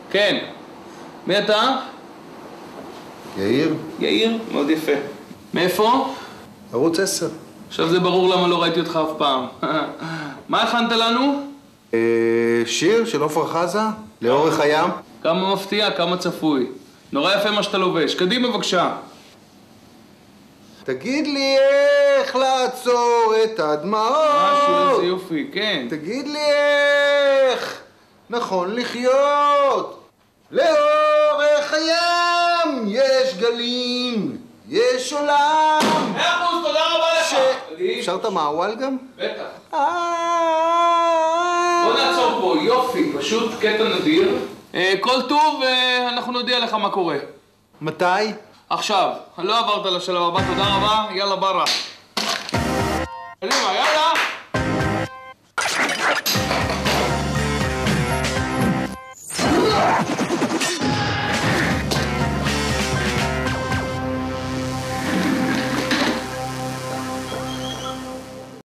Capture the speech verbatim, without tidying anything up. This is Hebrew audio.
כן. מי אתה? יאיר. יאיר? מאוד יפה. מאיפה? ערוץ עשר. עכשיו זה ברור למה לא ראיתי אותך אף פעם. מה הכנת לנו? אה, שיר של עופרה חזה, לאורך הים. כמה מפתיע, כמה צפוי. נורא יפה מה שאתה לובש. קדימה בבקשה. תגיד לי איך לעצור את הדמעות. משהו, איזה יופי, כן. תגיד לי איך נכון לחיות. לאורך הים יש גלים, יש עולם. מאה אחוז, תודה רבה לך. אפשר את המעוול גם? בטח. בוא נעצור פה, יופי, פשוט קטע נדיר. כל טוב, אנחנו נודיע לך מה קורה. מתי? עכשיו, לא עברת לשלב הבא, תודה רבה, יאללה ברא. קדימה, יאללה.